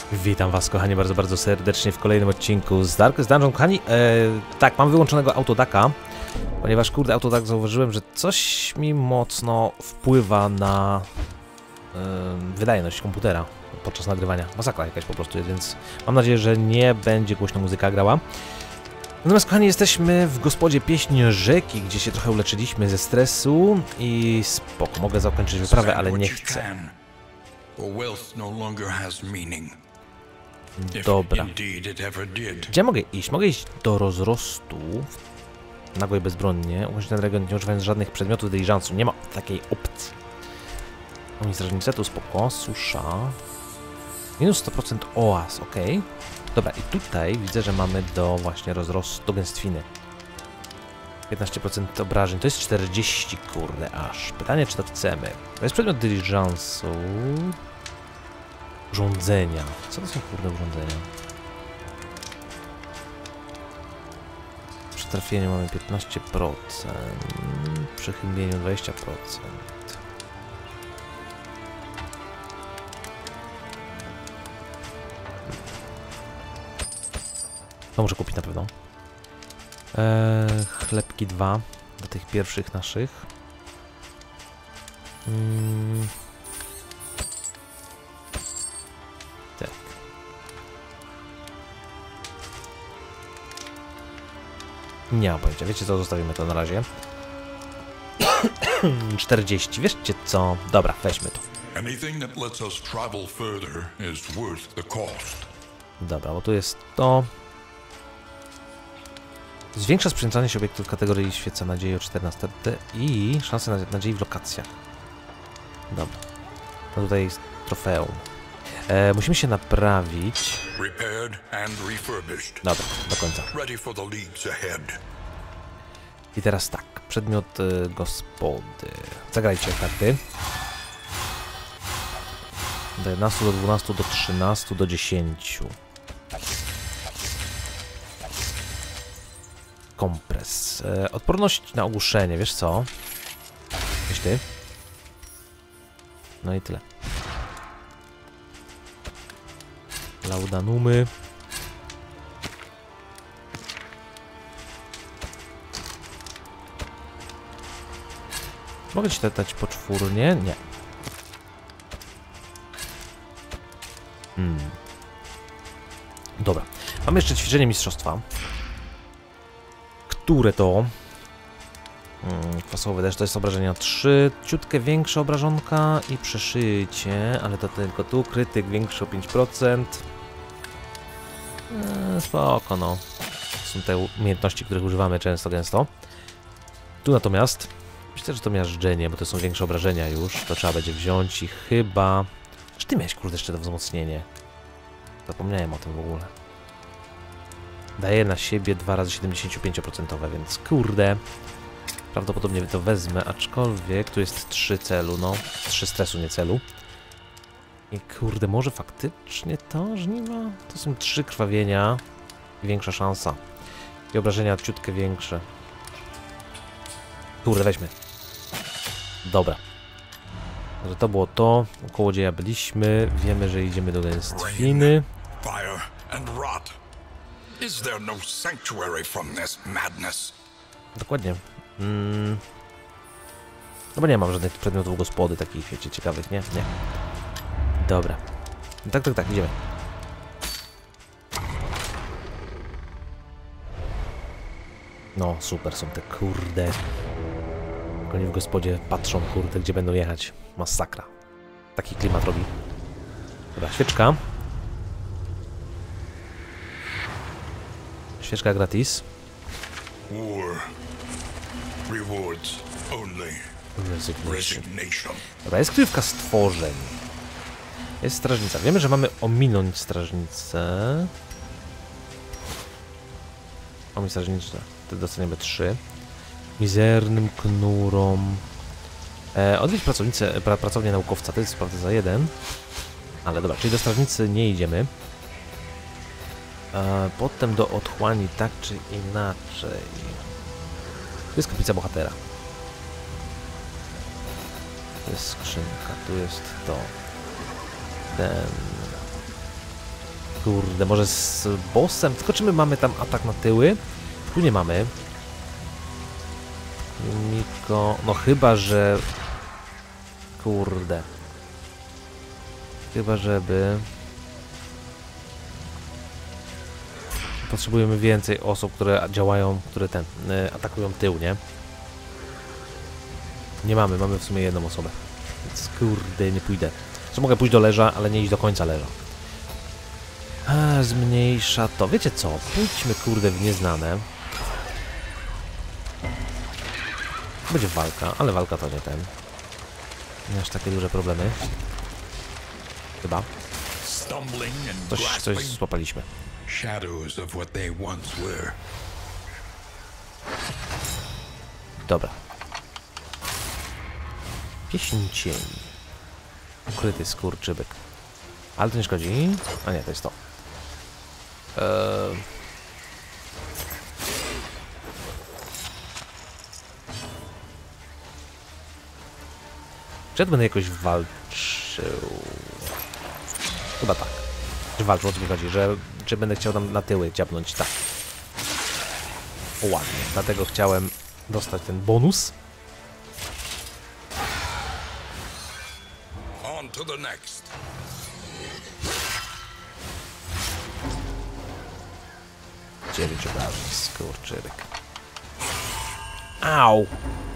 Witam was, kochani, bardzo, bardzo serdecznie w kolejnym odcinku z Darkest Dungeon. Kochani, tak, mam wyłączonego autodaka, ponieważ, kurde, autodak zauważyłem, że coś mi mocno wpływa na wydajność komputera podczas nagrywania. Masakra jakaś po prostu jest, więc mam nadzieję, że nie będzie głośno muzyka grała. Natomiast, kochani, jesteśmy w gospodzie Pieśń Rzeki, gdzie się trochę uleczyliśmy ze stresu i spoko, mogę zakończyć wyprawę, ale nie chcę. Dobra. Gdzie mogę iść? Mogę iść do rozrostu. Nago i bezbronnie. Ukończyć ten region nie używając żadnych przedmiotów dyliżansu. Nie ma takiej opcji. Oni strażnicy, tu spoko. Susza. Minus 100% oaz, ok. Dobra, i tutaj widzę, że mamy do właśnie rozrostu, do gęstwiny. 15% obrażeń, to jest 40, kurde, aż. Pytanie, czy to chcemy. To jest przedmiot dyliżansu. Urządzenia. Co to są, kurde, urządzenia? Przy trafieniu mamy 15%. Przy chybieniu 20%. To muszę kupić na pewno. Chlebki 2 do tych pierwszych naszych. Tak. Nie mam pojęcia. Wiecie co? Zostawimy to na razie. 40. Wiecie co? Dobra, weźmy to. Dobra, bo tu jest to. Zwiększa sprzyjanie się obiektów w kategorii świeca nadziei o 14 i szanse na nadziei w lokacjach. Dobra. No tutaj jest trofeum. Musimy się naprawić. Dobra, do końca. I teraz tak. Przedmiot gospody. Zagrajcie karty. Do 11, do 12, do 13, do 10. Kompres. Odporność na ogłuszenie, wiesz co? Wiesz ty? No i tyle. Laudanumy. Mogę ci dać poczwórnie? Nie. Dobra. Mamy jeszcze ćwiczenie mistrzostwa. Które to? Kwasowy deszcz to jest obrażenia 3, ciutkę większa obrażonka i przeszycie, ale to tylko tu, krytyk większy o 5%. Spoko, no. To są te umiejętności, których używamy często, gęsto. Tu natomiast, myślę, że to miażdżenie, bo to są większe obrażenia już, to trzeba będzie wziąć i chyba... Czy ty miałeś, kurde, jeszcze to wzmocnienie? Zapomniałem o tym w ogóle. Daje na siebie 2 razy 75%, więc kurde, prawdopodobnie to wezmę, aczkolwiek tu jest 3 celu, no, 3 stresu, nie celu. I kurde, może faktycznie to żniwa? To są 3 krwawienia i większa szansa. I obrażenia ciutkę większe. Kurde, weźmy. Dobra. Że to było to, u kołodzieja byliśmy, wiemy, że idziemy do gęstwiny. Is there no sanctuary from this madness? Dokładnie. No bo nie mam żadnych przedmiotów gospody takich, wiecie, ciekawych, nie? Nie. Dobra. Tak, idziemy. No, super są te, kurde. Oni w gospodzie patrzą, kurde, gdzie będą jechać. Masakra. Taki klimat robi. Dobra, świeczka. Świeczka gratis. Resignation. Dobra, jest kryjówka stworzeń. Jest strażnica. Wiemy, że mamy ominąć strażnicę. Ominąć strażnicę. Wtedy dostaniemy 3. Mizernym knurom. Odwiedź pracownię naukowca. To jest prawda za 1. Ale dobra, czyli do strażnicy nie idziemy. Potem do otchłani, tak czy inaczej. Tu jest kaplica bohatera. Tu jest skrzynka, tu jest to. Ten. Kurde, może z bossem? Tylko czy my mamy tam atak na tyły? Tu nie mamy. Miko... No chyba, że... Kurde. Chyba, żeby... Potrzebujemy więcej osób, które działają, które atakują tył, nie? Nie mamy, mamy w sumie jedną osobę. Więc kurde, nie pójdę. Co mogę pójść do leża, ale nie iść do końca leża. Zmniejsza to. Wiecie co? Pójdźmy kurde w nieznane. Będzie walka, ale walka to nie ten. Nie aż takie duże problemy. Chyba. Coś złapaliśmy. Dobra. Pieśń cieni. Ukryty skurczybyk. Ale to nie szkodzi. A nie, to jest to. Czy ja będę jakoś walczył? Chyba tak. Czy walczył, o co mi chodzi? Czy będę chciał tam na tyły dziabnąć? Tak. O, ładnie. Dlatego chciałem dostać ten bonus. On to the next. Dziewięć obrażeń, skurczybyk. Au!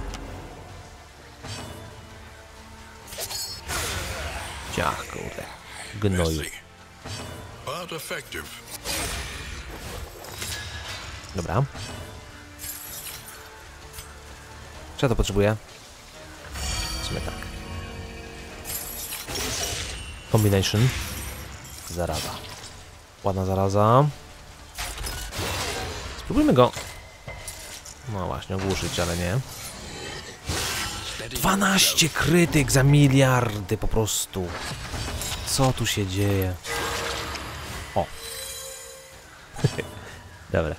Ciach, kurde. Gnoju. But effective. Dobra. Czy ja to potrzebuję? W sumie tak. Combination. Zaraza. Ładna zaraza. Spróbujmy go... No właśnie, ogłuszyć, ale nie. 12 krytyk za miliardy po prostu. Co tu się dzieje? O. Dobra.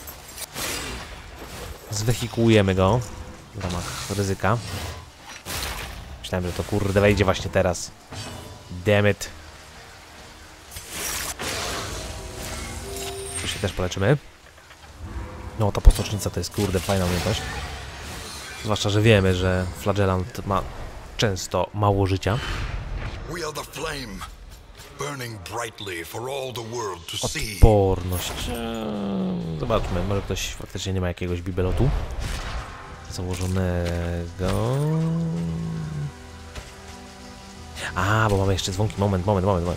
Zwehikułujemy go w ramach ryzyka. Myślałem, że to kurde wejdzie właśnie teraz. Damn it. Tu się też poleczymy. No, ta postocznica to jest kurde fajna umiejętność. Zwłaszcza, że wiemy, że flagellant ma często mało życia. Odporność. Zobaczmy, może ktoś faktycznie nie ma jakiegoś bibelotu założonego. A, bo mamy jeszcze dzwonki. Moment.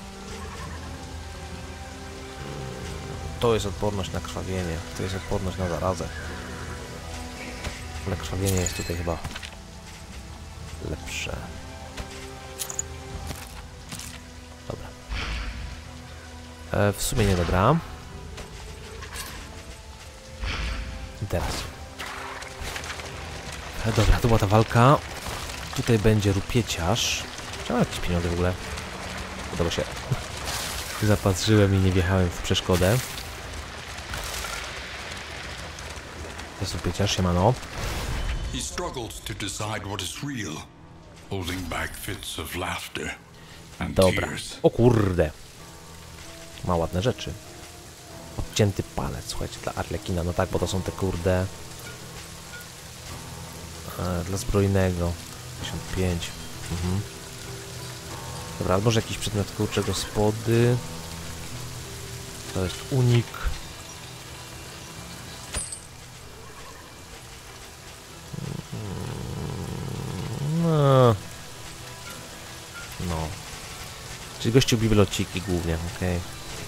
To jest odporność na krwawienie. To jest odporność na zarazę. Ale krwawienie jest tutaj chyba lepsze. Dobra. W sumie nie dobra. I teraz. Dobra, to była ta walka. Tutaj będzie rupieciarz. Czy mam jakieś pieniądze w ogóle? Podoba się. Zapatrzyłem i nie wjechałem w przeszkodę. To jest rupieciarz, siemano. He struggles to decide what is real, holding back fits of laughter and Dobra. tears. O kurde. Ma ładne rzeczy. Odcięty palec, słuchajcie, dla Arlekina. No tak, bo to są te kurde... dla zbrojnego. 55. Dobra, może jakiś przedmiot kurcze gospody. To jest unik. No. Czyli gościu biblioteki głównie, okej.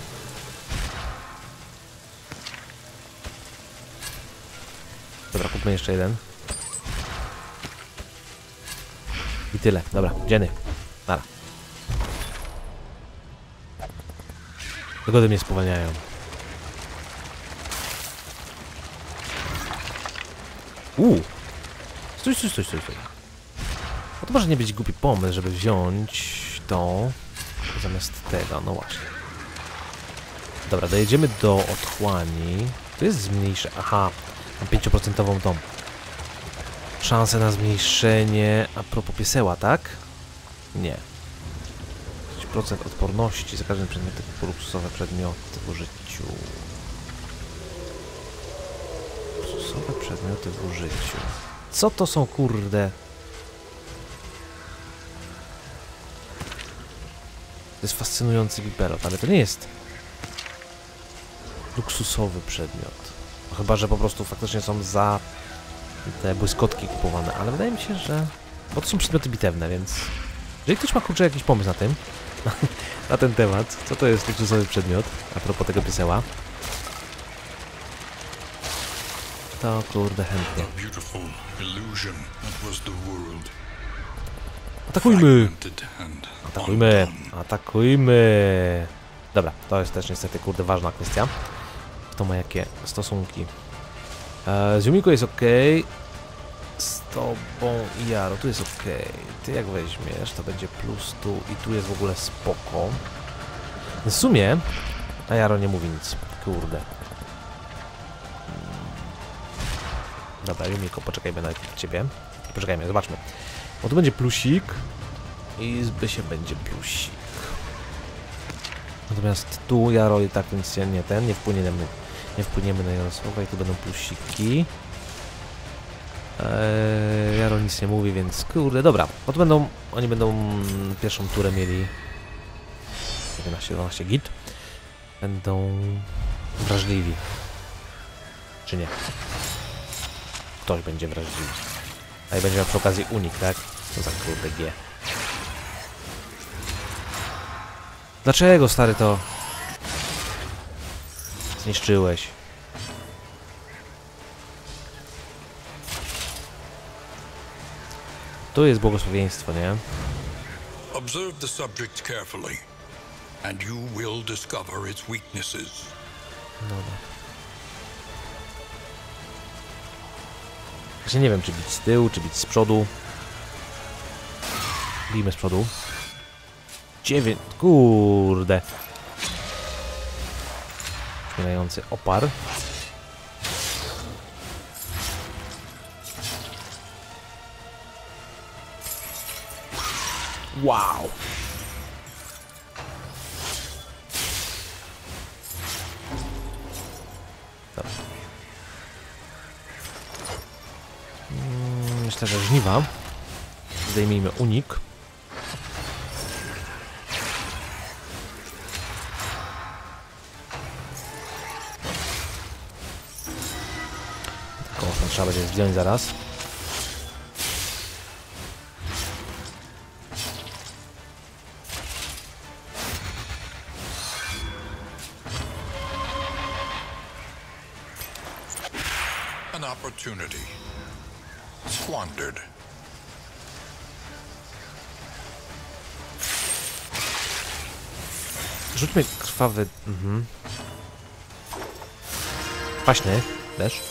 Dobra, kupmy jeszcze jeden. I tyle. Dobra, dzieny. Nara. Wygody mnie spowalniają. Stój. No to może nie być głupi pomysł, żeby wziąć to zamiast tego, no właśnie. Dobra, dojedziemy do otchłani. To jest zmniejsze... Aha, mam 5% tą szansę na zmniejszenie... A propos pieseła, tak? Nie. 10% odporności za każdym przedmiotem typu luksusowe przedmioty w użyciu. Luksusowe przedmioty w użyciu. Co to są, kurde? To jest fascynujący bibelot, ale to nie jest luksusowy przedmiot. No, chyba że po prostu faktycznie są za te błyskotki kupowane, ale wydaje mi się, że... Bo to są przedmioty bitewne, więc... Jeżeli ktoś ma, kurczę, jakiś pomysł na tym, na ten temat, co to jest luksusowy przedmiot, a propos tego pieseła, to kurde chętnie. Atakujmy! Atakujmy! Atakujmy! Dobra, to jest też niestety, kurde, ważna kwestia. Kto ma jakie stosunki? Z Yumiko jest ok. Z tobą i Jaro, tu jest ok. Ty jak weźmiesz, to będzie plus tu i tu jest w ogóle spoko. W sumie, a Jaro nie mówi nic, kurde. Dobra, Yumiko, poczekajmy na ciebie. Poczekajmy, zobaczmy. Bo tu będzie plusik i z Bysie będzie plusik. Natomiast tu Jaro i tak więc nie wpłyniemy na Jarosława i tu będą plusiki. Jaro nic nie mówi, więc kurde, dobra. Bo tu oni będą pierwszą turę mieli 11 git. Będą wrażliwi. Czy nie? Ktoś będzie wrażliwy. A i będzie miał przy okazji unik, tak? To za kurde G. Dlaczego, stary, to zniszczyłeś? Tu jest błogosławieństwo, nie? Observe the subject carefully, and you will discover its weaknesses. Dobra. Właśnie nie wiem, czy bić z tyłu, czy bić z przodu. Bijmy z przodu. 9, kurde. Śmielający opar. Wow. Dobra. Myślę, że żniwa. Zdejmijmy unik. Trzeba będzie zdjąć zaraz. An opportunity squandered. Rzućmy krwawy. Kwaśny też.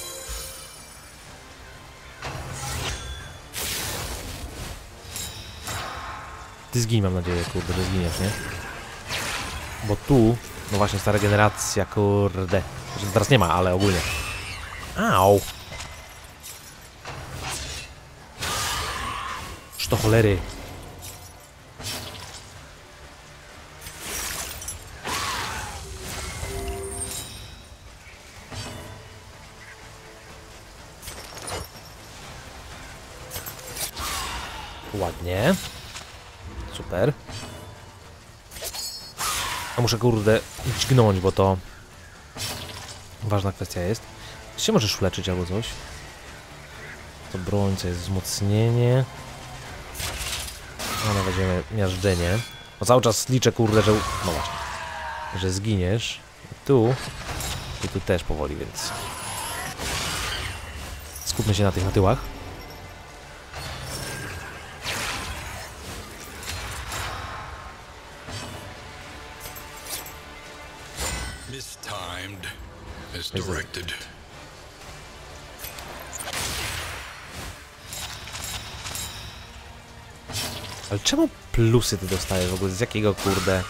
Ty zgiń, mam nadzieję, kurde, że zginiesz, nie? Bo tu, no właśnie, ta regeneracja, kurde. Teraz nie ma, ale ogólnie. Au! Szto cholery. Ładnie. Super. A muszę, kurde, dźgnąć, bo to ważna kwestia jest. Czy się możesz leczyć albo coś? To broń, co jest wzmocnienie. No, będziemy miażdżenie. Bo cały czas liczę, kurde, że... No właśnie. Że zginiesz. Tu. I tu też powoli, więc... Skupmy się na tych na tyłach. Mistimed as directed. Ale czemu plusy ty dostajesz w ogóle? Z jakiego, kurde?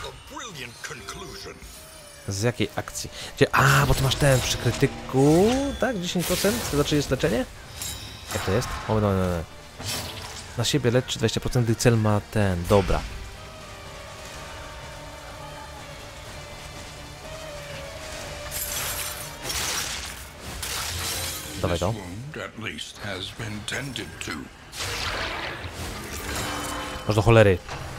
Z jakiej akcji? Gdzie? A, bo ty masz ten przy krytyku, tak? 10%? To znaczy jest leczenie? Jak to jest? O, no. Na siebie leczy 20%, gdy cel ma ten. Dobra. Dawaj to. Masz do cholery.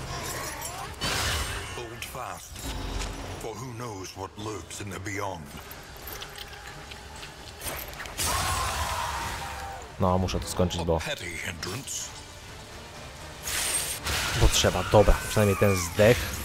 No, muszę to skończyć, bo trzeba. Dobra, przynajmniej ten zdech.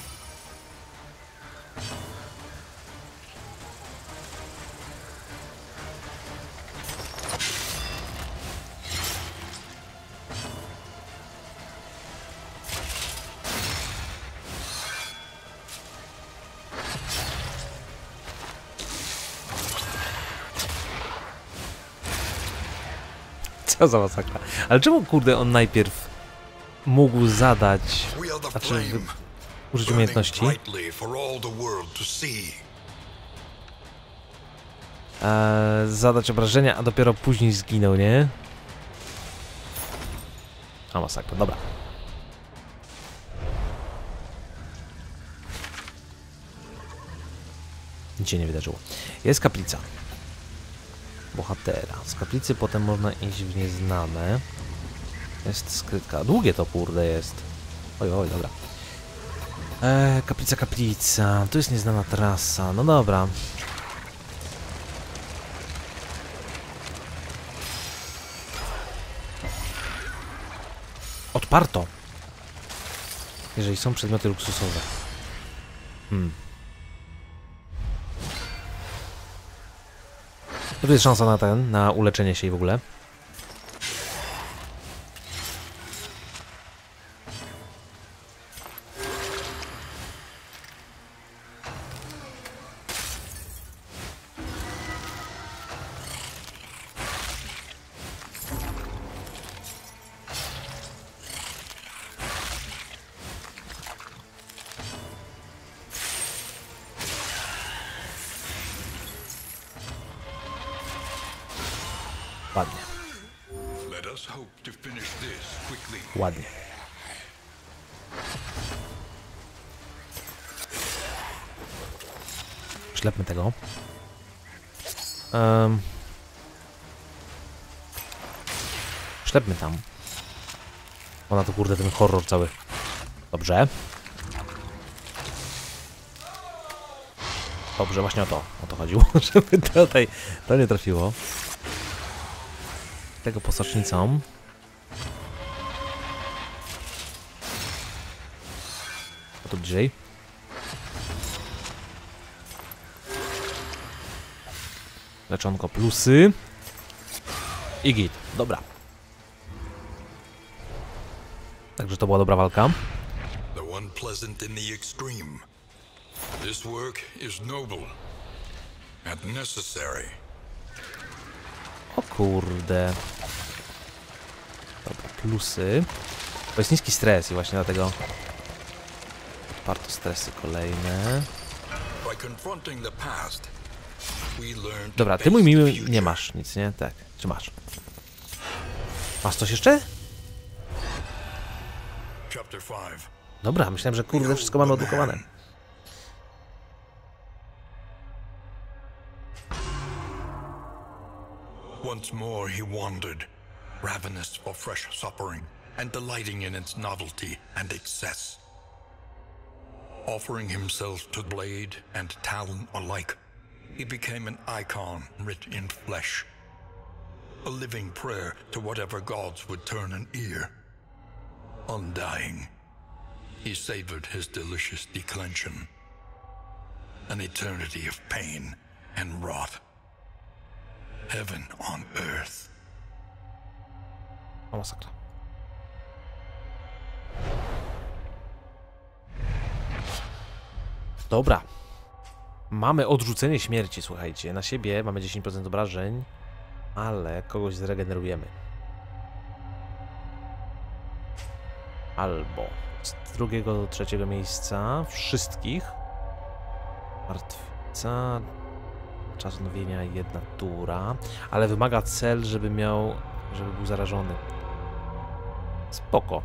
Co za masakra. Ale czemu, kurde, on najpierw mógł zadać, znaczy użyć umiejętności? Zadać obrażenia, a dopiero później zginął, nie? A masakra, dobra. Nic się nie wydarzyło. Jest kaplica bohatera. Z kaplicy potem można iść w nieznane. Jest skrytka. Długie to, kurde, jest. Oj, oj, dobra. Kaplica. Tu jest nieznana trasa. No dobra. Odparto. Jeżeli są przedmioty luksusowe. To tu jest szansa na uleczenie się i w ogóle. Ładnie. Ładnie. Ślepmy tego. Ślepmy tam. Ona to, kurde, ten horror cały. Dobrze. Dobrze, właśnie o to chodziło, żeby tutaj to nie trafiło. Tego posacznicą. A tu bliżej. Leczonko plusy. I git. Dobra. Także to była dobra walka. The one pleasant in the extreme. This work is noble and necessary. O kurde. Dobra, plusy. To jest niski stres i właśnie dlatego warto stresy kolejne. Dobra, ty, mój miły, nie masz nic, nie? Tak, czy masz? Masz coś jeszcze? Dobra, myślałem, że kurde wszystko mamy odblokowane. Once more he wandered, ravenous for fresh suffering and delighting in its novelty and excess. Offering himself to blade and talon alike, he became an icon writ in flesh, a living prayer to whatever gods would turn an ear. Undying, he savored his delicious declension, an eternity of pain and wrath. Heaven on earth. O, masakra. Dobra. Mamy odrzucenie śmierci, słuchajcie. Na siebie mamy 10% obrażeń, ale kogoś zregenerujemy. Albo z drugiego do trzeciego miejsca wszystkich. Martwica. Czas odnowienia 1 tura, ale wymaga cel, żeby był zarażony. Spoko.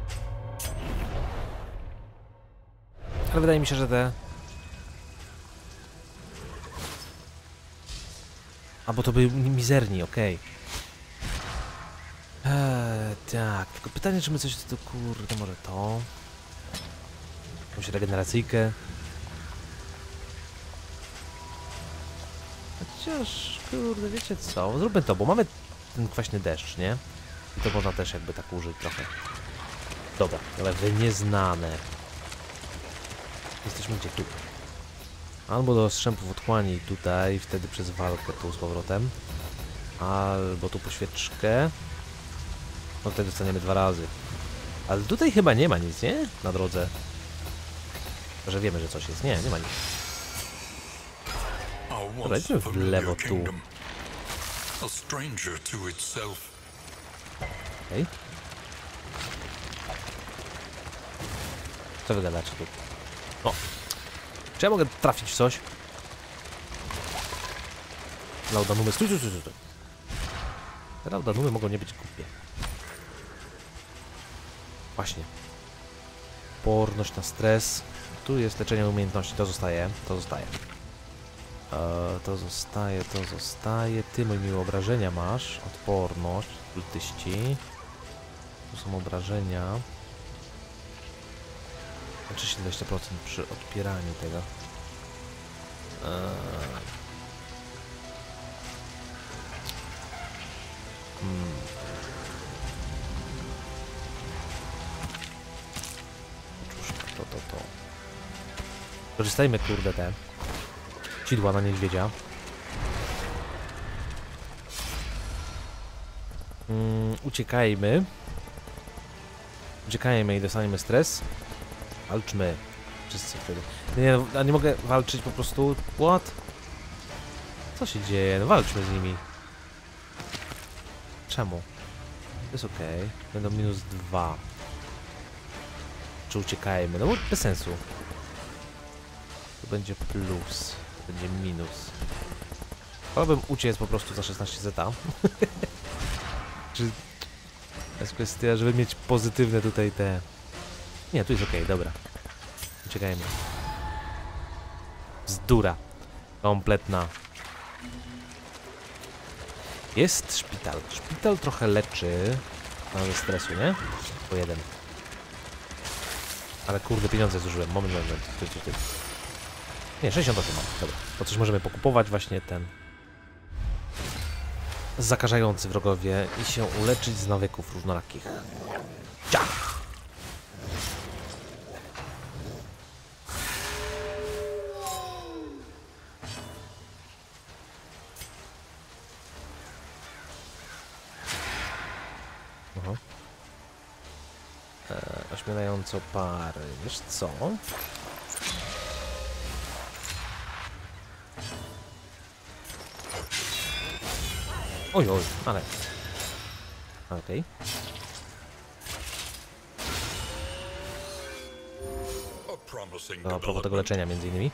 Ale wydaje mi się, że te... A, bo to byli mizerni, okej. Tak, tylko pytanie, czy my coś tu, kurde, może to... Jakąś regeneracyjkę. Chociaż, kurde, wiecie co? Zróbmy to, bo mamy ten kwaśny deszcz, nie? I to można też jakby tak użyć trochę. Dobra, ale wy nieznane. Jesteśmy gdzie tu? Albo do strzępów otchłani tutaj, wtedy przez walkę tu z powrotem. Albo tu po świeczkę. No wtedy dostaniemy 2 razy. Ale tutaj chyba nie ma nic, nie? Na drodze. Że wiemy, że coś jest. Nie, nie ma nic. Dobra, idźmy w lewo tu. Okej. Co wy gadacie tu? O! Czy ja mogę trafić w coś? Laudanumy. Stój. Te laudanumy mogą nie być głupie. Właśnie. Porność na stres. Tu jest leczenie umiejętności. To zostaje. To zostaje. Ty, mój miły, obrażenia masz. Odporność. Kultyści. Tu są obrażenia. Oczywiście 20% przy odpieraniu tego. To. Korzystajmy, kurde, te sidła na niedźwiedzia. Uciekajmy i dostaniemy stres. Walczmy. Wszyscy wtedy. Nie, a nie mogę walczyć po prostu. What? Co się dzieje? No walczmy z nimi. Czemu? To jest okej. Będą -2. Czy uciekajmy? No bo bez sensu. To będzie plus. To będzie minus. Wolałbym uciec po prostu za 16 zeta. Czy... jest kwestia, żeby mieć pozytywne tutaj te... Nie, tu jest okej, dobra. Uciekajmy. Bzdura. Kompletna. Jest szpital. Szpital trochę leczy. Mamy stresu, nie? Po 1. Ale kurde, pieniądze zużyłem. Moment. Nie, 68 mam. Dobra. To coś możemy pokupować właśnie ten... zakażający wrogowie i się uleczyć z nawyków różnorakich. Ciach! Ośmielająco pary. Wiesz co? Oj, ale... Okej. No, a propos tego leczenia między innymi.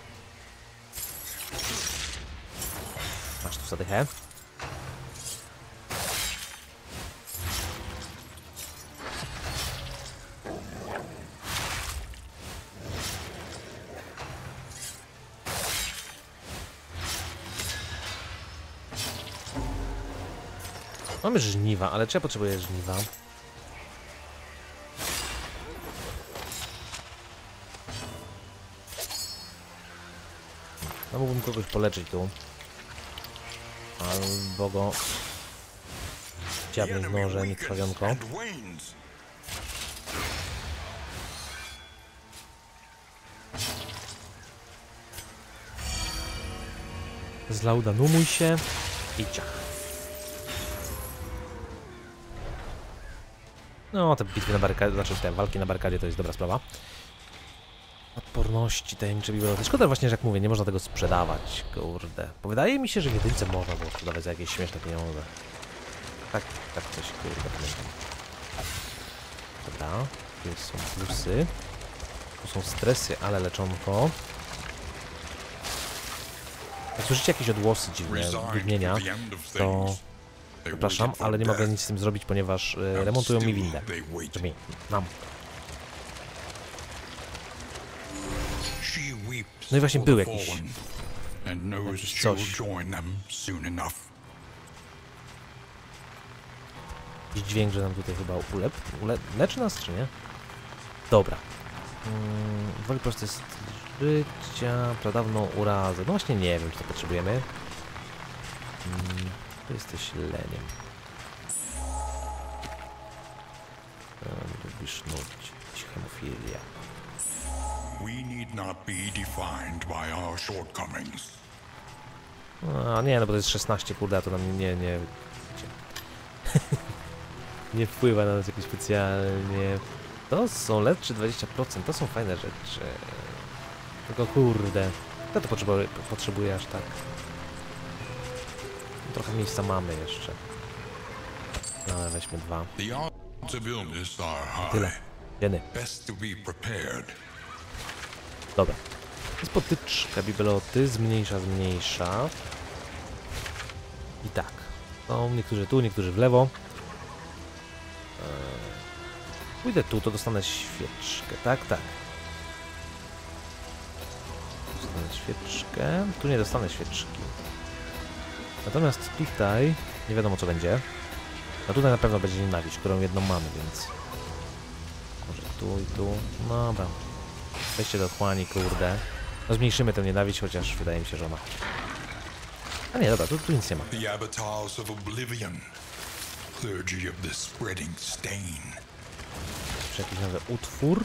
Masz tu zadychę. Mamy żniwa, ale czy ja potrzebuję żniwa? No mógłbym kogoś poleczyć tu. Albo go... dziabnąć nożem i krwawionką. Zlaudanumuj się i ciach. No, te bitwy na barykadzie, znaczy te walki na barykadzie to jest dobra sprawa. Odporności, tajemnicze biblioteki. Szkoda właśnie, że jak mówię, nie można tego sprzedawać, kurde. Bo wydaje mi się, że w jedynce można było sprzedawać za jakieś śmieszne pieniądze. Tak coś, kurde, pamiętam. Dobra, tu są plusy. Tu są stresy, ale leczonko. Jak słyszycie jakieś odgłosy dziwne, brzmienia, to... Przepraszam, ale nie mogę nic z tym zrobić, ponieważ remontują mi windę. Nam. No i właśnie był jakiś coś. Jakiś dźwięk, że nam tutaj chyba leczy nas, czy nie? Dobra. Woli prosty styl życia, pradawną urazę. No właśnie nie wiem, czy to potrzebujemy. Tu jesteś leniem. Lubisz nudzić. Hemofilia. We need not be defined by our shortcomings. A nie, no bo to jest 16, kurde, a to nam nie nie wpływa na nas jakoś specjalnie. To są lepsze 20%, to są fajne rzeczy. Tylko kurde, kto to potrzebuje aż tak? Trochę miejsca mamy jeszcze. No ale weźmy 2. The odds of illness are Tyle. high. Jeny. Best to be prepared. Dobra. Jest potyczka bibeloty, zmniejsza. I tak. No, niektórzy tu, niektórzy w lewo. Pójdę tu, to dostanę świeczkę. Tak. Dostanę świeczkę. Tu nie dostanę świeczki. Natomiast tutaj nie wiadomo co będzie. No tutaj na pewno będzie nienawiść, którą jedną mamy, więc... Może tu i tu. No dobra. Weźcie do otchłani, kurde. No zmniejszymy tę nienawiść, chociaż wydaje mi się, że ona... A nie, dobra, tu nic nie ma. The avatars of oblivion. Clergy of the spreading stain. Czy jakiś nowy utwór?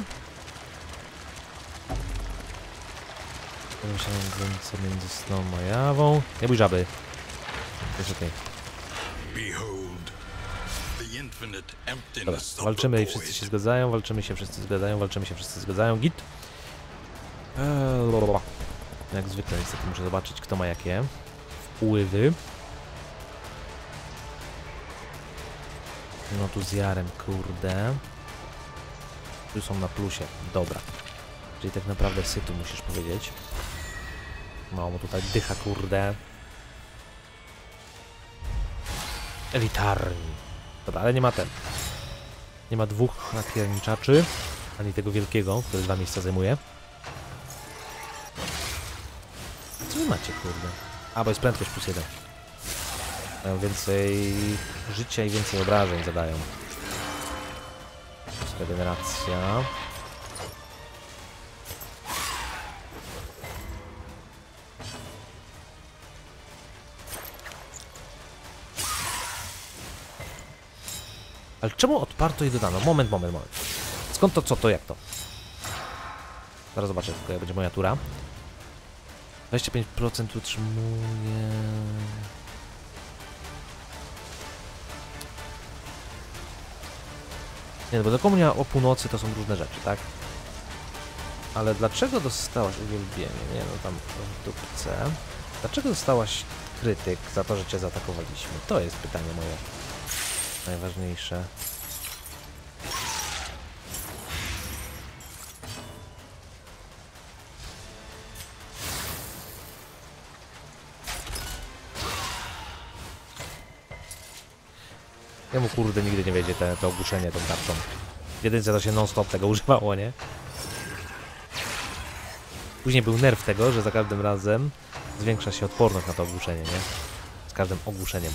Przemieszczające między sną a jawą. Nie bój żaby. Jest okej. Behold, the infinite Dobra, emptiness of walczymy the i wszyscy się void. zgadzają, walczymy się wszyscy zgadzają, git. Jak zwykle niestety muszę zobaczyć, kto ma jakie wpływy. No tu z Jarem, kurde. Tu są na plusie, dobra. Czyli tak naprawdę sytu musisz powiedzieć. No, bo tutaj dycha, kurde. Elitarni. Dobra, ale nie ma ten. Nie ma dwóch napierniczaczy, ani tego wielkiego, który 2 miejsca zajmuje. Co wy macie, kurde? A, bo jest prędkość +1. Mają więcej życia i więcej obrażeń zadają. Regeneracja. Ale czemu odparto i dodano? Moment. Skąd to, co to, jak to? Zaraz zobaczę, tylko będzie moja tura. 25% utrzymuje... Nie, no bo do komunia o północy to są różne rzeczy, tak? Ale dlaczego dostałaś uwielbienie? Nie, no tam w dupce. Dlaczego dostałaś krytyk za to, że cię zaatakowaliśmy? To jest pytanie moje najważniejsze. Jemu kurde nigdy nie wiedzie to ogłuszenie tą tarczą. Jedynce to się non-stop tego używało, nie? Później był nerw tego, że za każdym razem zwiększa się odporność na to ogłuszenie, nie? Z każdym ogłuszeniem.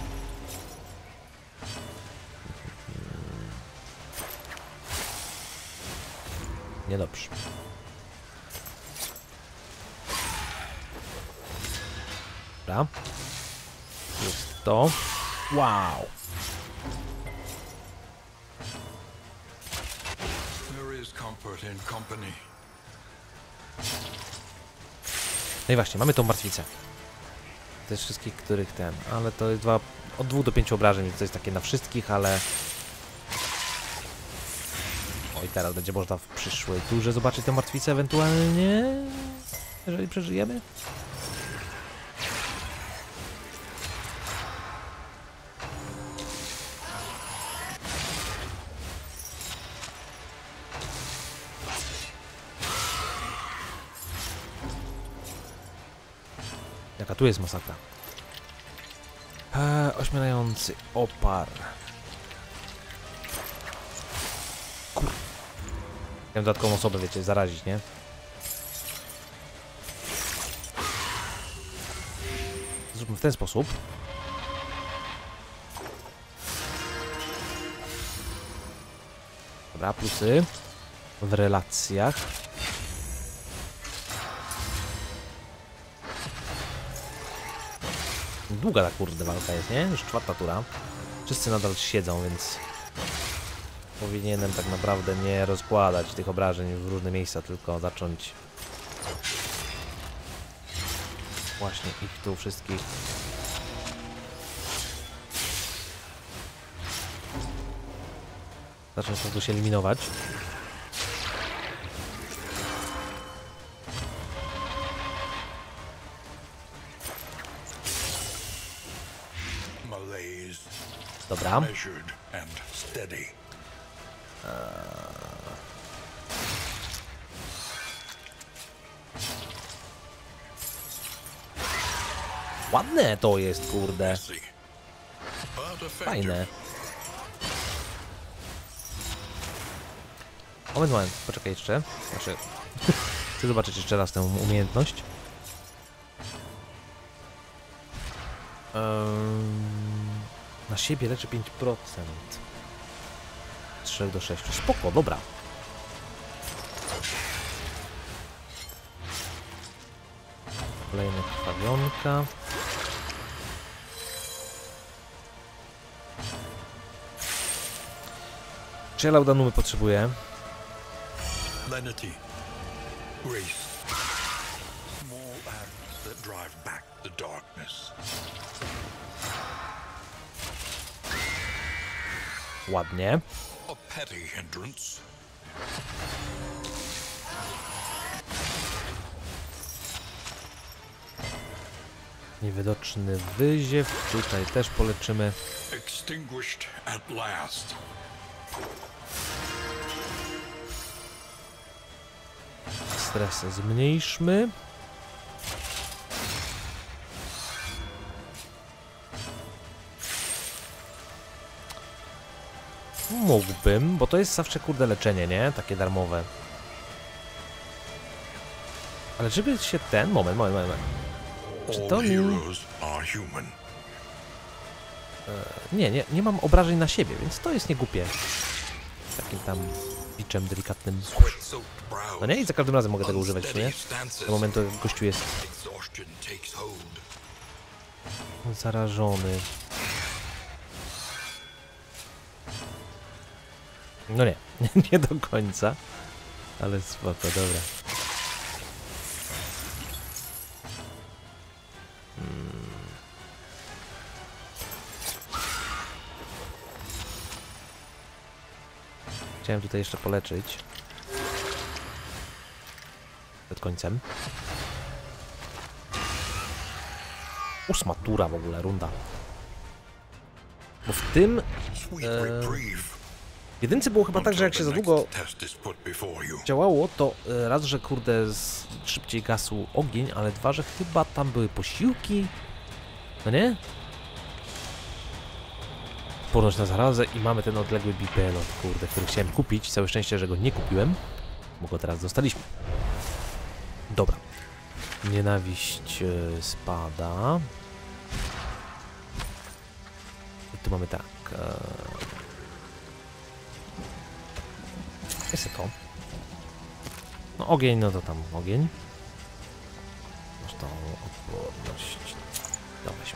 Niedobrze. Dobra. Jest to. Wow! There is comfort in company. No i właśnie, mamy tą martwicę. To jest wszystkich, których ten, ale to jest od 2 do 5 obrażeń, więc to jest takie na wszystkich, ale... Oj, teraz będzie można w przyszłej turze zobaczyć tę martwicę ewentualnie, jeżeli przeżyjemy. Jaka tu jest masakra. Ośmielający opar. Kur... Chciałem dodatkową osobę, wiecie, zarazić, nie? Zróbmy w ten sposób. Dobra, plusy w relacjach. Długa ta kurde walka jest, nie? Już 4. tura. Wszyscy nadal siedzą, więc powinienem tak naprawdę nie rozkładać tych obrażeń w różne miejsca, tylko zacząć właśnie ich tu wszystkich zacząć po prostu się eliminować. Dobra. Ładne to jest, kurde. Fajne. Moment, poczekaj jeszcze. Znaczy, chcę zobaczyć jeszcze raz tę umiejętność. Na siebie leczy 5%. 3 do 6. Spoko, dobra. Kolejna krwawionka. Czy ja laudanumy potrzebuję? Lenity, grace, small acts that drive back the darkness. Ładnie. A petty hindrance. Niewidoczny wyziew. Tutaj też poleczymy. Extinguished at last. Stres zmniejszmy. Mógłbym, bo to jest zawsze kurde leczenie, nie? Takie darmowe. Ale żeby się ten... Moment. Czy to mi... Nie mam obrażeń na siebie, więc to jest niegłupie. Takim tam biczem delikatnym. No nie? I za każdym razem mogę tego używać, nie? Do momentu, jak gościu jest zarażony. No nie, nie do końca. Ale spoko, dobra. Chciałem tutaj jeszcze poleczyć. Przed końcem. 8. tura w ogóle, runda. Bo w tym... W jedynce było chyba tak, że jak się za długo działało, to raz, że kurde szybciej gasł ogień, ale 2, że chyba tam były posiłki. No nie? Ponoć na zarazę i mamy ten odległy bipelot, kurde, który chciałem kupić. Całe szczęście, że go nie kupiłem, bo go teraz dostaliśmy. Dobra. Nienawiść spada. I tu mamy tak. Jest to. No ogień, no to tam ogień. Masz tą odporność. No weźmy.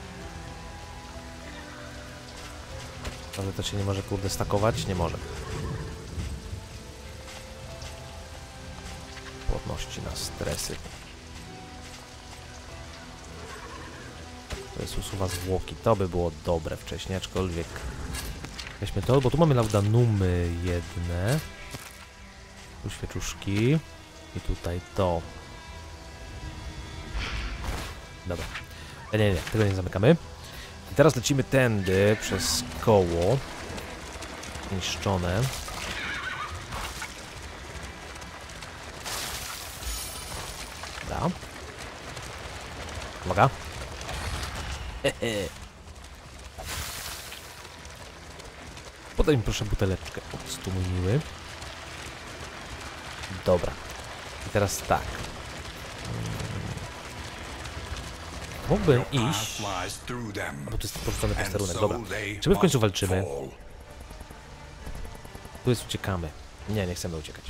Ale to się nie może kurde stakować? Nie może. Odporności na stresy. To jest usuwa zwłoki. To by było dobre wcześniej, aczkolwiek weźmy to, bo tu mamy laudanumy jedne. Tu świeczuszki. I tutaj to. Dobra. Nie, tego nie zamykamy. I teraz lecimy tędy przez koło. Niszczone. Dobra. Uwaga. Podaj mi proszę buteleczkę. Octu mój miły. Dobra. I teraz tak. Mógłbym iść... Bo to jest porzucony posterunek. Dobra. Czy my w końcu walczymy? Tu jest uciekamy. Nie, nie chcemy uciekać.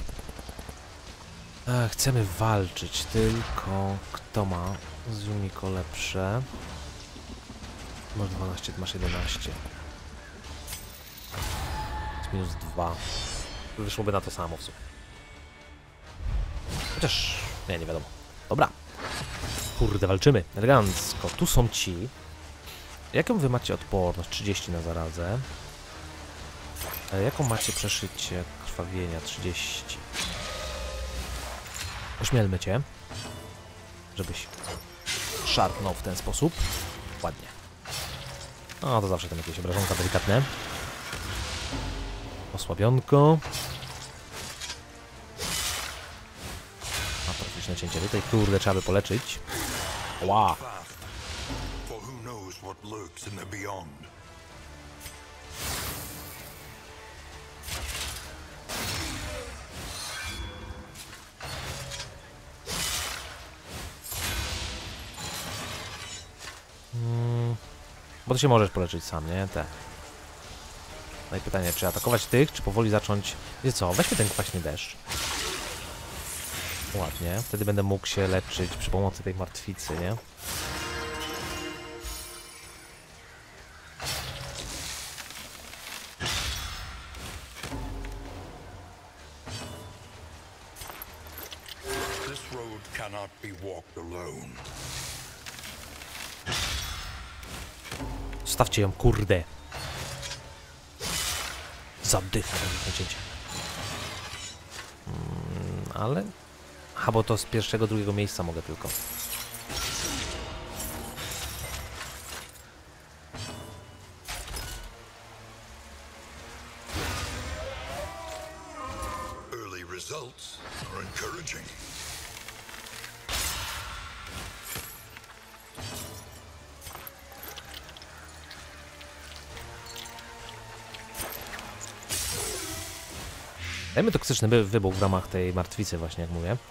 Chcemy walczyć, tylko kto ma z Yumiko lepsze? Masz 12, ty masz 11. Jest minus 2. Wyszłoby na to samo w sumie. Chociaż... nie wiadomo. Dobra. Kurde, walczymy. Elegancko. Tu są ci. Jaką wy macie odporność? 30 na zarazę. Jaką macie przeszycie krwawienia? 30. Ośmielmy cię. Żebyś szarpnął w ten sposób. Ładnie. No to zawsze tam jakieś obrażonka delikatne. Osłabionko. A profiliczne cięcie tutaj. Kurde, trzeba by poleczyć. Ła! Bo ty się możesz poleczyć sam, nie? Te. No i pytanie, czy atakować tych, czy powoli zacząć... Wiecie co, weźmy ten kwaśny deszcz. Ładnie. Wtedy będę mógł się leczyć przy pomocy tej martwicy, nie? This road cannot be walked alone. Stawcie ją, kurde. Zadycha na cięcie. Ale... Aha, bo to z pierwszego, drugiego miejsca mogę tylko. Early results are encouraging. Dajmy toksyczny wybuch w ramach tej martwicy właśnie, jak mówię.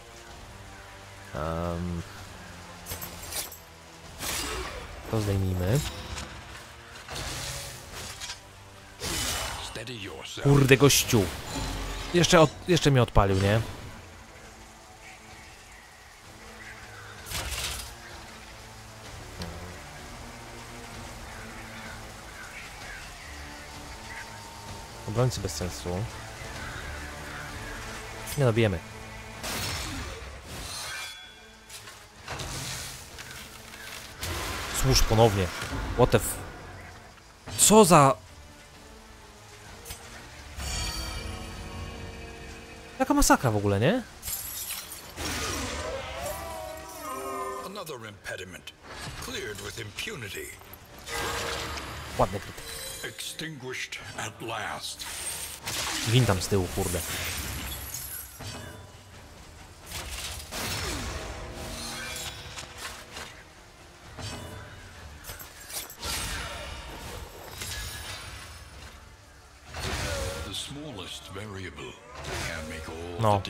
To zdejmijmy. Kurde, gościu. Jeszcze mnie odpalił, nie? Obrońcy bez sensu. Nie dobijemy. Służ ponownie. What the f... Co za... Jaka masakra w ogóle, nie? Another impediment cleared with impunity. Ładny kryt. Extinguished at last. Win tam z tyłu, kurde. No.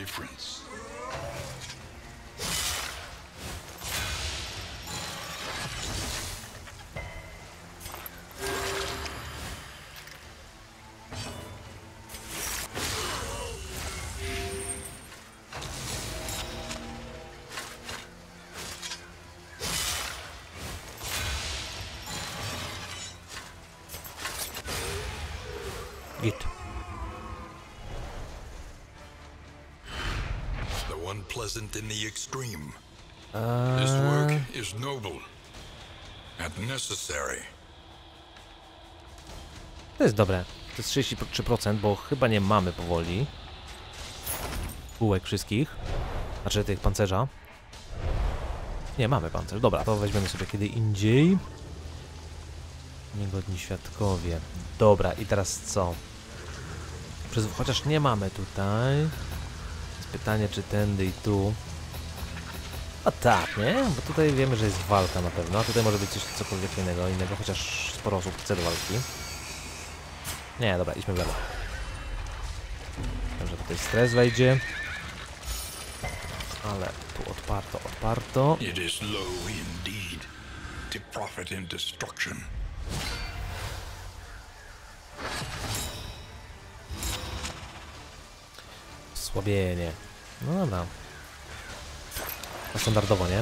Git. Unpleasant in the extreme. This work is noble and necessary. To jest dobre. To jest 33%, bo chyba nie mamy powoli kółek wszystkich. Znaczy tych pancerza. Nie, mamy pancerz. Dobra, to weźmiemy sobie kiedy indziej. Niegodni świadkowie. Dobra, i teraz co? Chociaż nie mamy tutaj. Pytanie, czy tędy i tu. A tak, nie? Bo tutaj wiemy, że jest walka na pewno. A tutaj może być coś cokolwiek innego, chociaż sporo osób chce do walki. Nie, dobra, idźmy w lewo. Dobrze, tutaj stres wejdzie. Ale tu odparto. It is low indeed to profit in destruction. Osłabienie. No dobra. To standardowo, nie?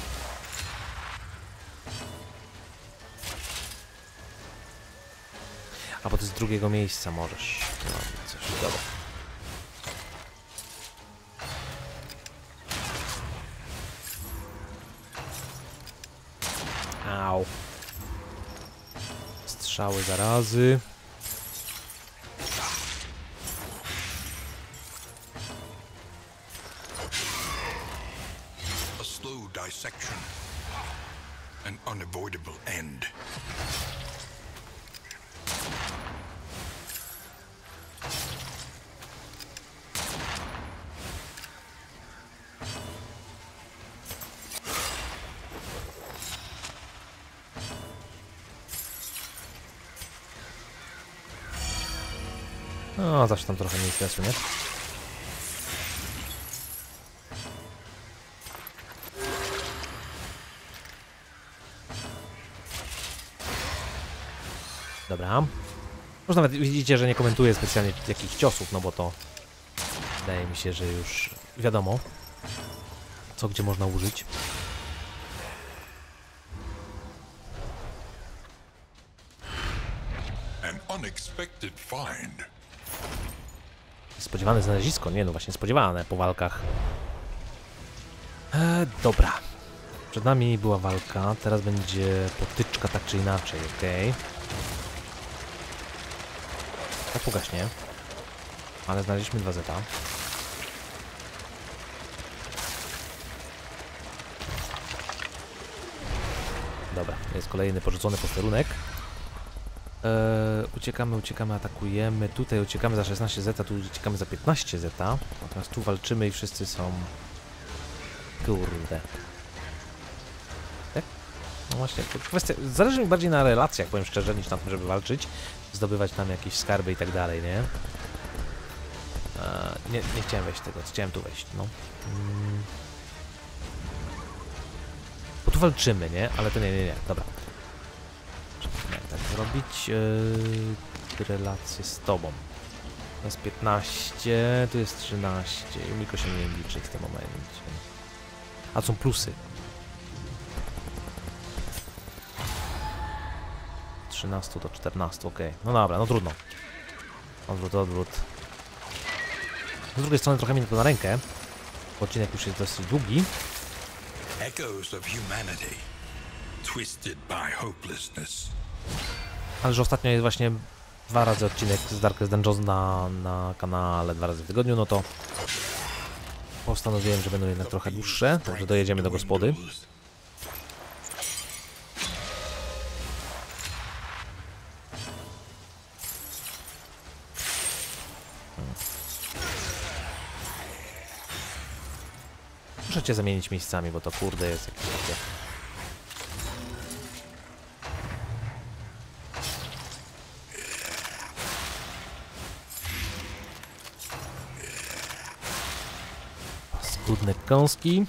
A bo ty z drugiego miejsca możesz. No, coś, dobra. Au. Strzały zarazy. A slow dissection. An unavoidable end. No, zawsze tam trochę mniej stresu, nie? Dobra. Może nawet widzicie, że nie komentuję specjalnie jakich ciosów, no bo to wydaje mi się, że już wiadomo, co gdzie można użyć. An unexpected find. Spodziewane znalezisko, nie no właśnie spodziewane po walkach. Dobra. Przed nami była walka, teraz będzie potyczka tak czy inaczej, okej. Tak pogaśnie. Ale znaleźliśmy 2 zeta. Dobra, jest kolejny porzucony posterunek. Uciekamy, atakujemy. Tutaj uciekamy za 16 zeta, tu uciekamy za 15 zeta. Natomiast tu walczymy i wszyscy są... Kurde. Tak? No właśnie, to kwestia... Zależy mi bardziej na relacjach, powiem szczerze, niż na tym, żeby walczyć. Zdobywać tam jakieś skarby i tak dalej, nie? Nie chciałem wejść tego, chciałem tu wejść, no. Bo tu walczymy, nie? Ale to nie, dobra. Jak tak zrobić? Relacje z tobą. To jest 15, tu jest 13. Miko się nie liczy w tym momencie. A są plusy. 13 do 14, okej. No dobra, no trudno. Odwrót. Z drugiej strony trochę mi to na rękę. Odcinek już jest dosyć długi. Echoes of humanity, twisted by hopelessness. Ale że ostatnio jest właśnie 2 razy odcinek z Darkest Dungeons na kanale, 2 razy w tygodniu, no to postanowiłem, że będą jednak trochę dłuższe, także dojedziemy do gospody. Muszę cię zamienić miejscami, bo to kurde jest jakieś takie... Paskudne kąski.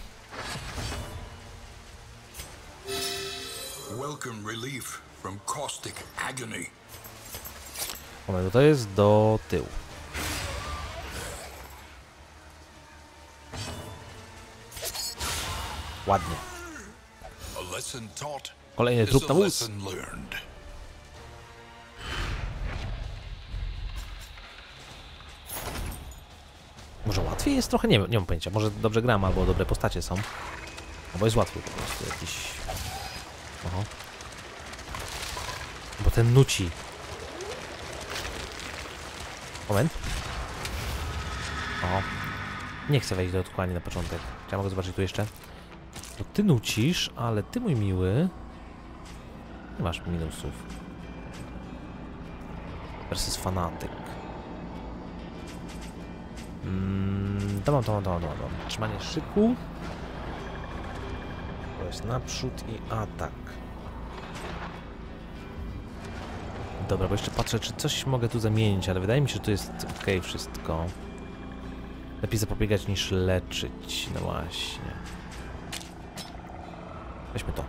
Welcome relief from caustic agony. Moment, to jest do tyłu. Ładnie. A lesson taught Kolejny is trup a na wóz. lesson learned. Może łatwiej jest trochę? Nie mam pojęcia. Może dobrze gram, albo dobre postacie są. Albo jest łatwiej po prostu jakiś... Oho. Bo ten nuci. Moment. O. Nie chcę wejść do odkłani na początek. Czy ja mogę zobaczyć tu jeszcze? Bo ty nucisz, ale ty, mój miły... Nie masz minusów. Versus fanatyk. To mam. Trzymanie szyku. To jest naprzód i atak. Dobra, bo jeszcze patrzę, czy coś mogę tu zamienić, ale wydaje mi się, że to jest ok wszystko. Lepiej zapobiegać niż leczyć. No właśnie. Weźmy to.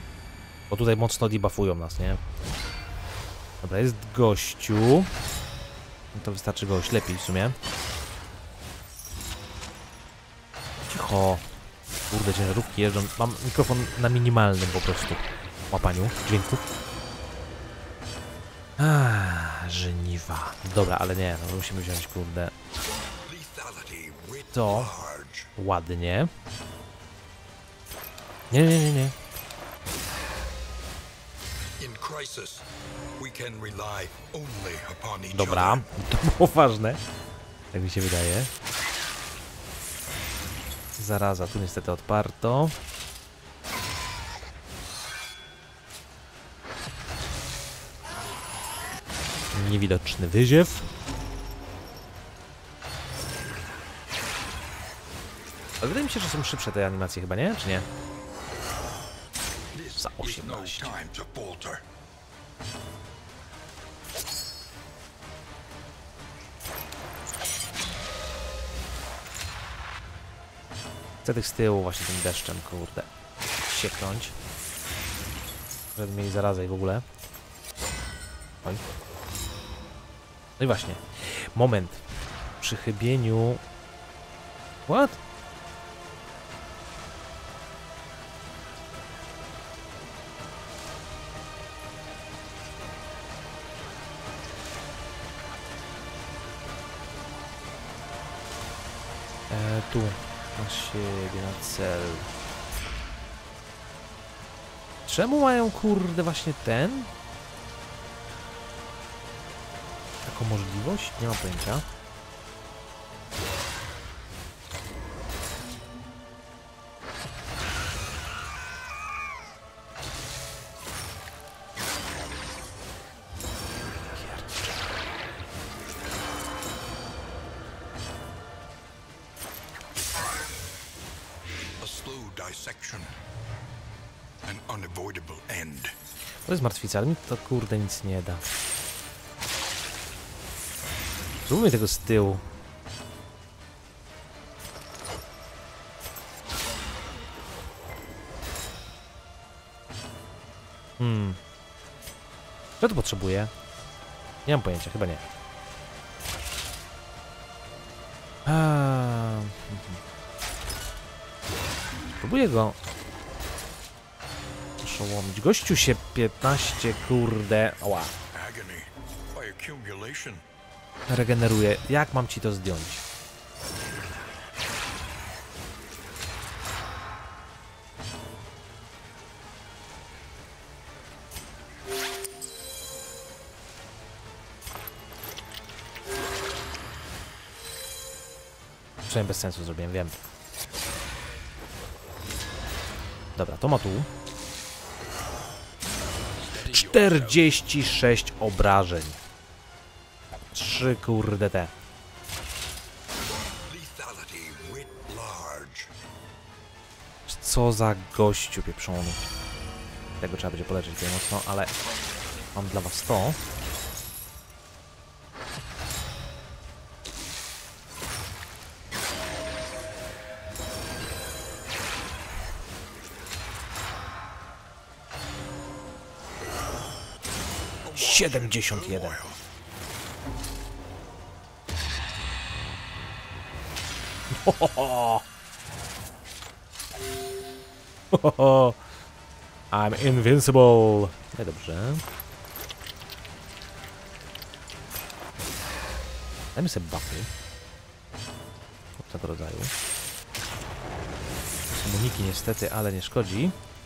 Bo tutaj mocno debuffują nas, nie? Dobra, jest gościu. No to wystarczy go oślepić w sumie. Cicho. Kurde, ciężarówki jeżdżą. Mam mikrofon na minimalnym po prostu łapaniu dźwięków. Żniwa. Dobra, ale nie, no musimy wziąć, kurde. To ładnie. Nie. Dobra, to było ważne. Tak mi się wydaje. Zaraza, tu niestety odparto. Niewidoczny wyziew. Ale wydaje mi się, że są szybsze te animacje chyba, nie? Czy nie? Za 18. Chcę tych z tyłu właśnie tym deszczem, kurde, sieknąć. Żeby mieli zarazę i w ogóle. Oj. No i właśnie. Moment. Przy chybieniu... What? Tu. Na siebie, na cel. Czemu mają, kurde, właśnie ten? Taką możliwość? Nie mam pojęcia. To jest martwica, ale mi to, kurde, nic nie da. Zróbmy tego z tyłu. Co to potrzebuję? Nie mam pojęcia, chyba nie. Próbuję go oszołomić. Gościu się 15, kurde. Oła. Regeneruje. Jak mam ci to zdjąć? Przynajmniej bez sensu zrobiłem, wiem. Dobra, to ma tu 46 obrażeń. 3 kurde te. Co za gościu pieprzony. Tego trzeba będzie poleczyć tutaj mocno, ale mam dla was to. Siedemdziesiąt jeden. I'm invincible. No dobrze. Dajmy sobie buffy. Od tego rodzaju. Są uniki niestety, ale nie szkodzi.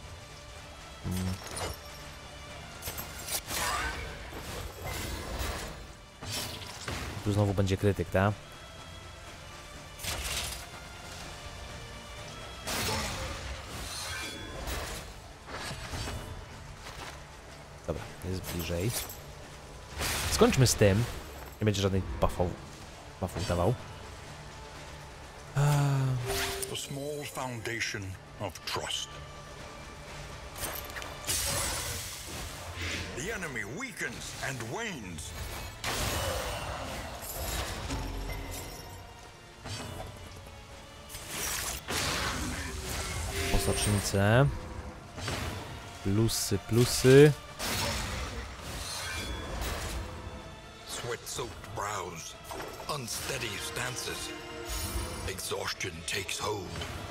Tu znowu będzie krytyk, tak? Dobra, jest bliżej. Skończmy z tym. Nie będzie żadnych buffów dawał. The small foundation of trust. The enemy weakens and wanes. Posacznice. Plusy, plusy. Switch sweat-soaked brows, unsteady stances. Exhaustion takes hold.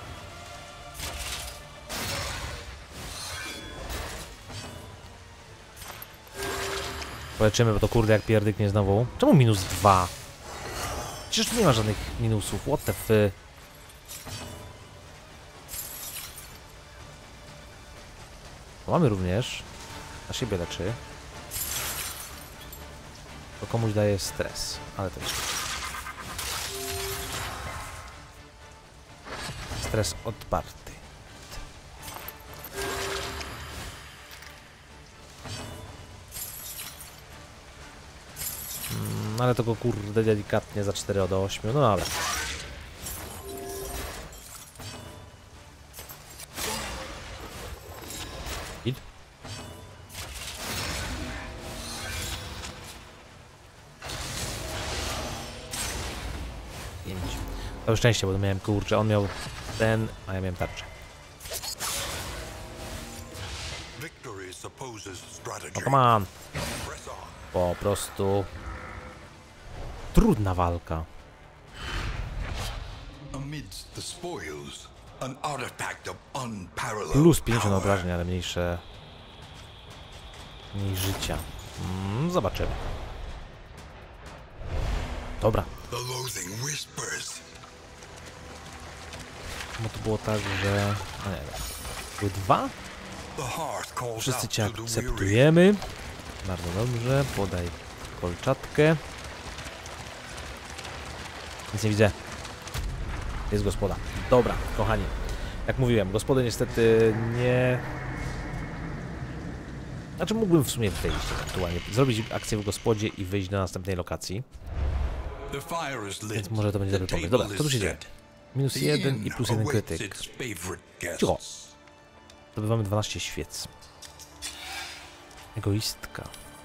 Poleczymy, bo to kurde jak pierdyknie znowu. Czemu -2? Przecież tu nie ma żadnych minusów. What the f... Mamy również. Na siebie leczy. To komuś daje stres. Ale to jest... Stres odparty. Ale to go kurde delikatnie za 4 od 8. No ale. Idź. To szczęście, bo miałem kurczę. On miał ten, a ja miałem tarczę. No come on. Po prostu trudna walka. Plus 50 obrażeń, ale mniejsze... Mniej życia. Zobaczymy. Dobra. Bo to było tak, że... No nie wiem. Były 2? Wszyscy cię akceptujemy. Bardzo dobrze. Podaj kolczatkę. Nic nie widzę. Jest gospoda. Dobra, kochani. Jak mówiłem, gospody niestety nie... Znaczy mógłbym w sumie wyjść aktualnie. Zrobić akcję w gospodzie i wyjść do następnej lokacji. Więc może to będzie dobry pomysł. Dobra, co tu się dzieje? -1 i +1 krytyk. Cicho. Zdobywamy 12 świec. Egoistka.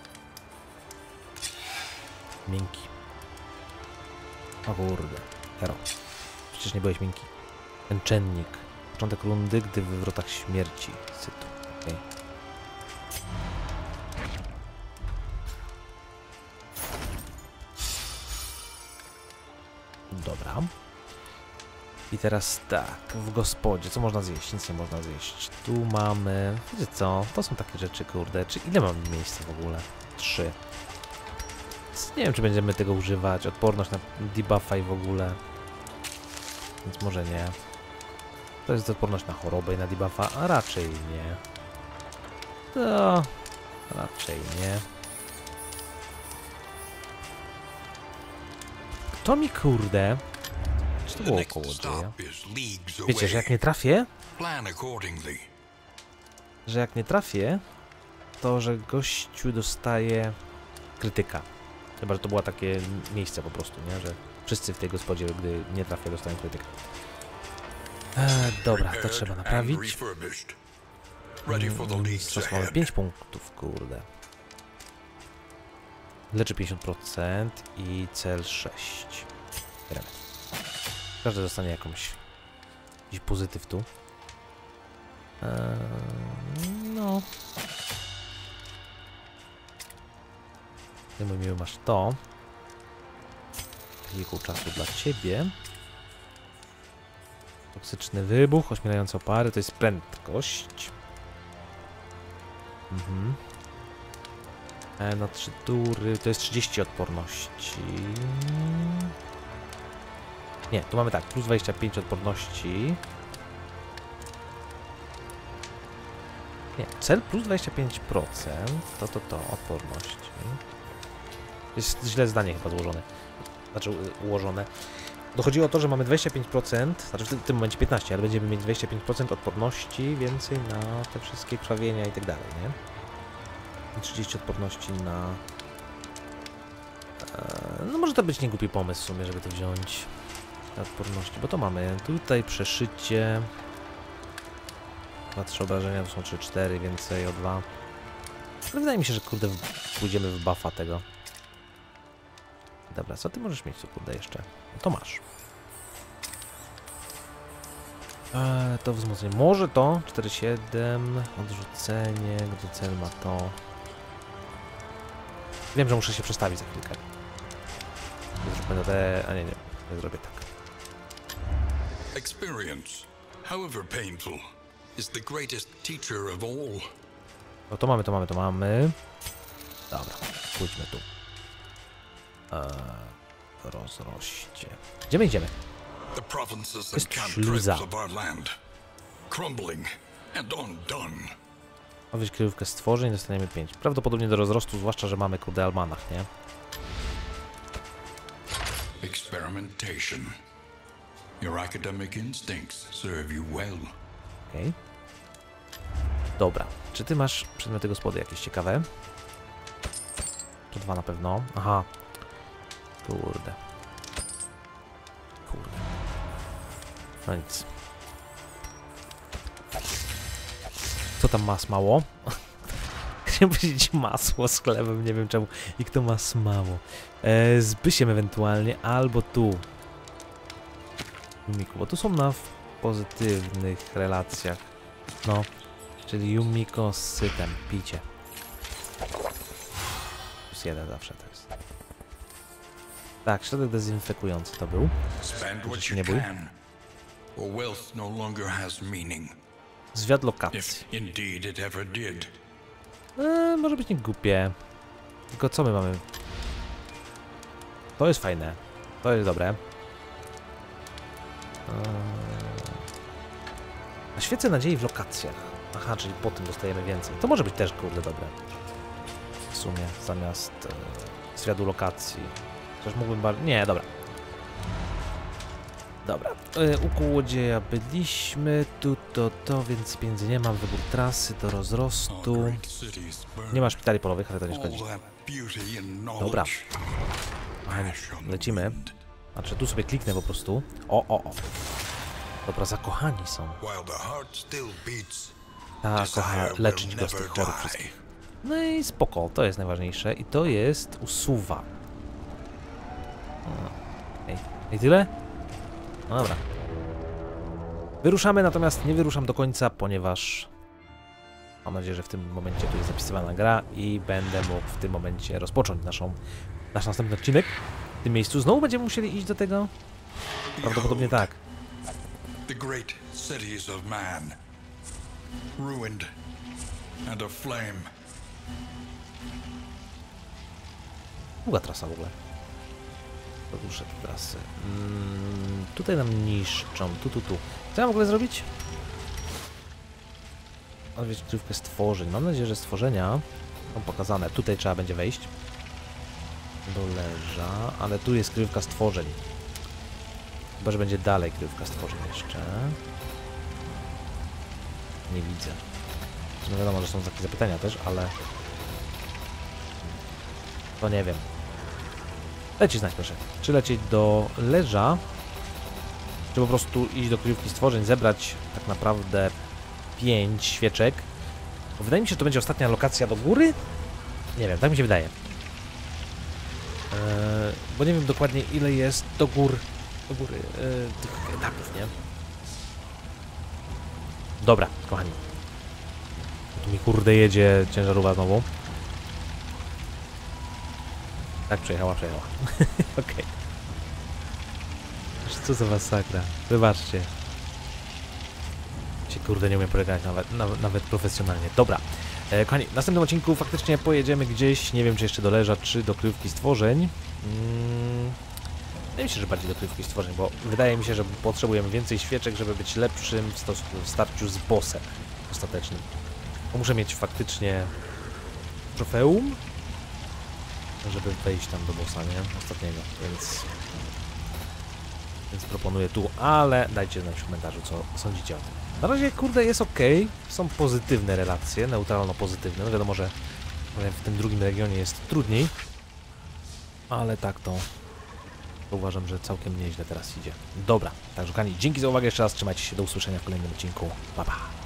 Miękki. O kurde. Hero. Przecież nie byłeś miękki. Męczennik. Początek rundy, gdy w wywrotach śmierci. Sytu. Okay. Dobra. I teraz tak, w gospodzie, co można zjeść? Nic nie można zjeść. Tu mamy... Wiecie co? To są takie rzeczy, kurde. Czy ile mamy miejsca w ogóle? 3. Więc nie wiem, czy będziemy tego używać. Odporność na debuffa i w ogóle. Więc może nie. To jest odporność na chorobę i na debuffa, a raczej nie. To... Raczej nie. Kto mi kurde... Czy to było kołodzieja? Wiecie, że jak nie trafię... Że jak nie trafię, to że gościu dostaje krytyka. Chyba, że to było takie miejsce po prostu, nie? Że wszyscy w tej gospodzie, gdy nie trafię, dostają krytyka. Dobra, to trzeba naprawić. Teraz mamy 5 punktów, kurde. Leczy 50% i cel 6. Każdy dostanie jakiś pozytyw tu. No. Ty, mój miły, masz to. Kilku czasu dla ciebie. Toksyczny wybuch, ośmielające opary, to jest prędkość. Na 3 tury, to jest 30 odporności. Nie, tu mamy tak, plus 25 odporności. Nie, cel plus 25%, to odporności. Jest źle zdanie chyba złożone. Znaczy ułożone. Dochodziło o to, że mamy 25%, znaczy w tym momencie 15, ale będziemy mieć 25% odporności więcej na te wszystkie krwawienia i tak dalej, nie? I 30 odporności na... No może to być niegłupi pomysł w sumie, żeby to wziąć. Odporności, bo to mamy tutaj przeszycie. 2-3 obrażenia, to są 3-4, więcej o 2. Ale wydaje mi się, że kurde pójdziemy w buffa tego. Dobra, co ty możesz mieć tu kurde jeszcze? No to masz. To wzmocnienie. Może to 4-7, odrzucenie, gdy cel ma to. Wiem, że muszę się przestawić za chwilkę. Zróbmy to te... A nie, nie zrobię tak. Experience, however painful, is the greatest teacher of all. No to mamy, to mamy, to mamy. Dobra, pójdźmy tu. Rozroście. Gdzie my idziemy? The provinces Jest and camp śluza. tribes of our land, crumbling and undone. Owych kryjówkę stworzeń, dostaniemy 5. Prawdopodobnie do rozrostu, zwłaszcza, że mamy kurde almanach, nie? Experimentation. Your academic instincts serve you well. Okej. Dobra. Czy ty masz przedmioty gospody jakieś ciekawe? To 2 na pewno. Aha. Kurde. Kurde. No nic. Co tam ma smało? Chciałem powiedzieć masło z chlebem, nie wiem czemu. I kto ma smało? Z Bysiem ewentualnie, albo tu. Yumiku, bo tu są na pozytywnych relacjach. No. Czyli Yumiko z sytem. Picie. Plus 1 zawsze to jest. Tak, środek dezynfekujący to był. Spend what się you nie bój. can, or wealth no longer has meaning. Zwiat lokacji. If indeed it ever did. Może być nie głupie. Tylko co my mamy? To jest fajne. To jest dobre. A świece nadziei w lokacjach. Aha, czyli po tym dostajemy więcej. To może być też kurde dobre. W sumie zamiast zwiadu lokacji. Chociaż mógłbym bardziej... Nie, dobra. Dobra. U Kołodzieja byliśmy. Tu to, więc pieniędzy nie mam. Wybór trasy do rozrostu. Nie ma szpitali polowych, ale to nie szkodzi. Dobra. Kochani, lecimy. Znaczy tu sobie kliknę po prostu. O. Dobra, zakochani są. Tak, kocha leczyć go z tych chorób wszystkich. No i spoko, to jest najważniejsze. I to jest usuwa. I tyle? No dobra. Wyruszamy, natomiast nie wyruszam do końca, ponieważ mam nadzieję, że w tym momencie tu jest zapisywana gra i będę mógł w tym momencie rozpocząć nasz następny odcinek. W tym miejscu znowu będziemy musieli iść do tego? Prawdopodobnie tak. The great cities of man, ruined and aflame. Długa trasa w ogóle. Dłuższe trasy. Tutaj nam niszczą. Tu. Co ja w ogóle zrobić? Odwiedź kryjówkę stworzeń. Mam nadzieję, że stworzenia są pokazane. Tutaj trzeba będzie wejść. Do leża, ale tu jest kryjówka stworzeń. Chyba, że będzie dalej kryjówka stworzeń jeszcze. Nie widzę. No wiadomo, że są takie zapytania też, ale... To nie wiem. Dajcie znać proszę. Czy lecieć do leża, czy po prostu iść do kryjówki stworzeń, zebrać tak naprawdę 5 świeczek. Bo wydaje mi się, że to będzie ostatnia lokacja do góry. Nie wiem, tak mi się wydaje. Bo nie wiem dokładnie ile jest do góry tych etapów, nie? Dobra, kochani. Tu mi kurde jedzie ciężarówka znowu. Tak, przejechała. Okej. Co za masakra. Wybaczcie. Się kurde nie umiem polegać nawet profesjonalnie. Dobra. Kochani, w następnym odcinku faktycznie pojedziemy gdzieś, nie wiem czy jeszcze do leża, czy do kryjówki stworzeń. Wydaje mi się, że bardziej do kryjówki stworzeń, bo wydaje mi się, że potrzebujemy więcej świeczek, żeby być lepszym w starciu z bossem ostatecznym. Bo muszę mieć faktycznie trofeum, żeby wejść tam do bossa, nie? Ostatniego, więc proponuję tu, ale dajcie znać w komentarzu, co sądzicie o tym. Na razie, kurde, jest ok, są pozytywne relacje, neutralno-pozytywne. No wiadomo, że w tym drugim regionie jest trudniej, ale tak to uważam, że całkiem nieźle teraz idzie. Dobra, także kochani, dzięki za uwagę jeszcze raz, trzymajcie się, do usłyszenia w kolejnym odcinku, pa pa!